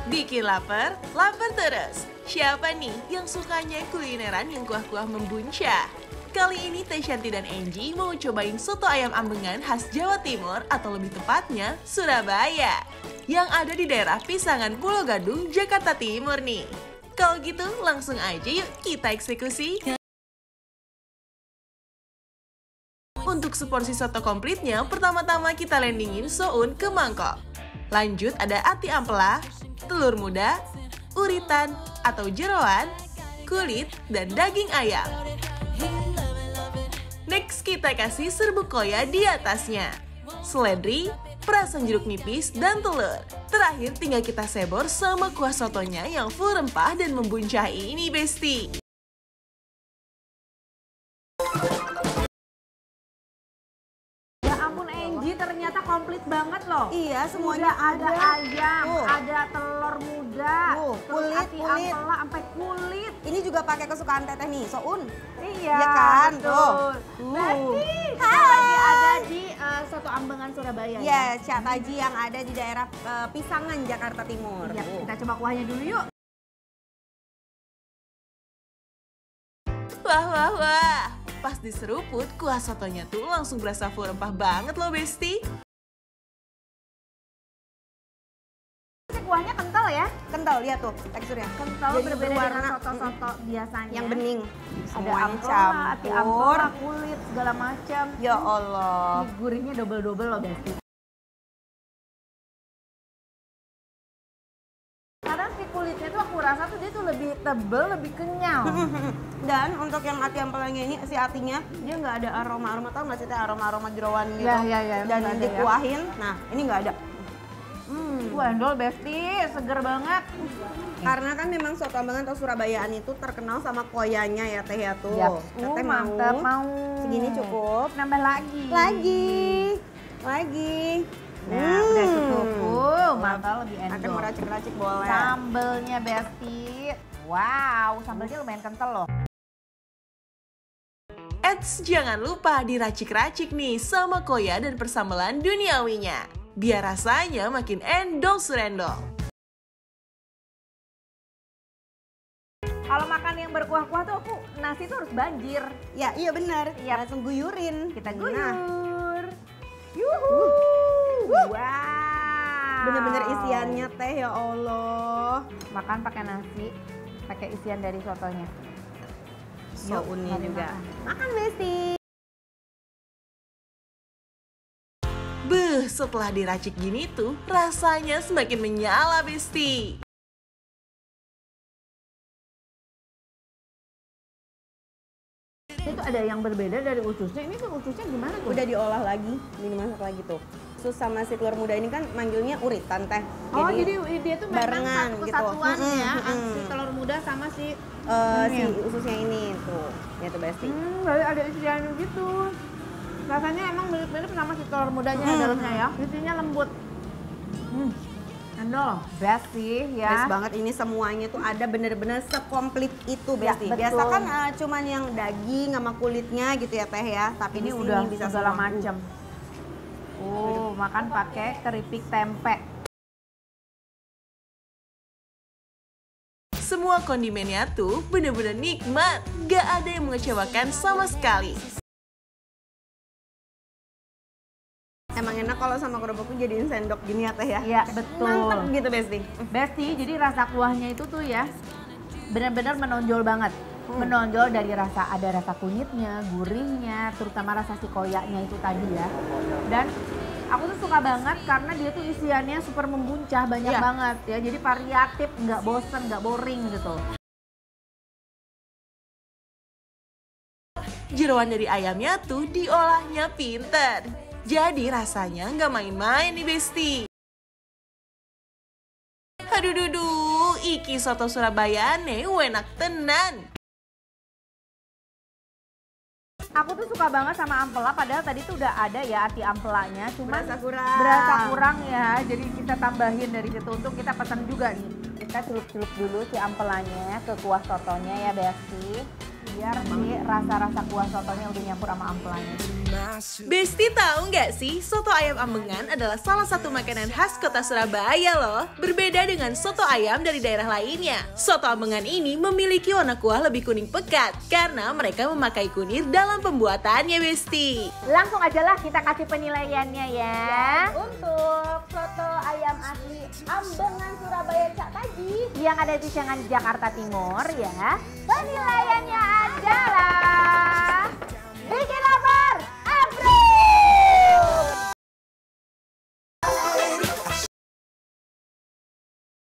Bikin lapar, lapar terus. Siapa nih yang sukanya kulineran yang kuah-kuah membuncah? Kali ini Teh Shanti dan Angie mau cobain soto ayam ambengan khas Jawa Timur atau lebih tepatnya Surabaya. Yang ada di daerah Pisangan Pulau Gadung, Jakarta Timur nih. Kalau gitu langsung aja yuk kita eksekusi. Untuk seporsi soto komplitnya, pertama-tama kita landingin soun ke mangkok. Lanjut ada ati ampela, telur muda, uritan atau jeroan, kulit, dan daging ayam. Next kita kasih serbuk koya di atasnya, seledri, perasan jeruk nipis, dan telur. Terakhir tinggal kita sebor sama kuah sotonya yang full rempah dan membuncah ini, Besti. Ya ampun Angie, ternyata komplit banget loh. Iya, semuanya Udah ada ayam, ada telur muda, kulit, ati ampela sampai kulit. Ini juga pakai kesukaan Teteh nih, soun. Iya, Ya kan? betul. Berarti kita lagi ada di Soto Ambengan Surabaya Ya, Cak Taji yang ada di daerah Pisangan, Jakarta Timur. Ya, kita coba kuahnya dulu yuk. Wah, wah, wah. Pas diseruput, kuah sotonya tuh langsung berasa full rempah banget loh, Besti. Kuahnya kental ya? Kental, lihat tuh teksturnya. Kental, Jadi berbeda berwarna, dengan soto-soto biasanya. yang bening. Ada Semuanya ampela, ati campur. ampela, kulit, segala macam. Ya Allah. Ini gurihnya double-double loh, Besti. Karena si kulitnya tuh aku rasa tuh dia tuh lebih tebel, lebih kenyal. Dan untuk yang ati ampelanya ini, si atinya dia nggak ada aroma-aroma, tau nggak sih Teh, aroma-aroma jeroan gitu. Ya, Dan nggak ada ya. dikuahin, nah ini nggak ada. Wah, endol Besti, seger banget. Karena kan memang soto Ambengan atau Surabayaan itu terkenal sama koyanya ya Teh ya tuh. Yap. Teteh Mantep, mau. segini cukup. Nambah lagi. Lagi. Nah, udah cukup. Mantap, lebih endol. Akan meracik-racik boleh. Sambelnya Besti. Wow, sambelnya lumayan kental loh. Eits, jangan lupa diracik-racik nih sama koya dan persambelan duniawinya. Biar rasanya makin endol surendol. Kalau makan yang berkuah-kuah tuh aku nasi tuh harus banjir. Ya, iya benar. Yap. Langsung guyurin. Kita Nah, guyur. Yuhu. Wow. bener-bener isiannya Teh ya Allah. Makan pakai nasi, pakai isian dari sotonya. Sounnya mari juga. makan. Makan Besti. Beuh, setelah diracik gini tuh rasanya semakin menyala, Besti. Itu ada yang berbeda dari ususnya. Ini tuh ususnya gimana tuh? Udah diolah lagi, ini dimasak lagi tuh. Sus sama si telur muda ini kan manggilnya uritan Teh. Oh, jadi dia tuh memang barengan satu gitu. kesatuan ya, Mm-mm. si telur muda sama si Si ususnya ini tuh, ya tuh Besti. berarti ada isiannya gitu. Rasanya emang mirip-mirip sama si telur mudanya dalamnya ya. Isinya lembut. Endol, best sih ya. Best banget, ini semuanya tuh ada bener-bener sekomplit itu Ya, Besti. betul. Biasa kan cuman yang daging sama kulitnya gitu ya Teh ya. Tapi Ini di sini udah bisa segala semua. macam. Makan pakai keripik tempe. Semua kondimennya tuh bener-bener nikmat, gak ada yang mengecewakan sama sekali. Emang enak kalau sama kerupuk tuh jadiin sendok gini ya Teh ya. Iya, betul. Mantep gitu Besti. Besti, jadi rasa kuahnya itu tuh ya benar-benar menonjol banget. Menonjol dari rasa, ada rasa kunyitnya, gurihnya, terutama rasa si koyaknya itu tadi ya. Dan aku tuh suka banget karena dia tuh isiannya super membuncah, banyak Iya. banget ya. Jadi variatif, nggak bosen, nggak boring gitu. Jeroan dari ayamnya tuh diolahnya pinter. Jadi rasanya nggak main-main nih, Besti. Aduh duduh, iki soto Surabaya enak tenan. Aku tuh suka banget sama ampela, padahal tadi tuh udah ada ya ati ampelanya, cuman Berasa kurang ya. Jadi kita tambahin dari situ untuk kita pesan juga nih. Kita celup-celup dulu si ampelanya ke kuah sotonya ya Besti. biar si rasa-rasa kuah sotonya udah nyampur sama ampelannya. Besti tahu nggak sih, soto ayam ambengan adalah salah satu makanan khas kota Surabaya loh. Berbeda dengan soto ayam dari daerah lainnya, soto ambengan ini memiliki warna kuah lebih kuning pekat karena mereka memakai kunir dalam pembuatannya, Besti. Langsung aja lah kita kasih penilaiannya ya. Untuk soto ayam asli Ambengan Surabaya Cak Taji yang ada di Cangan Jakarta Timur ya, penilaiannya adalah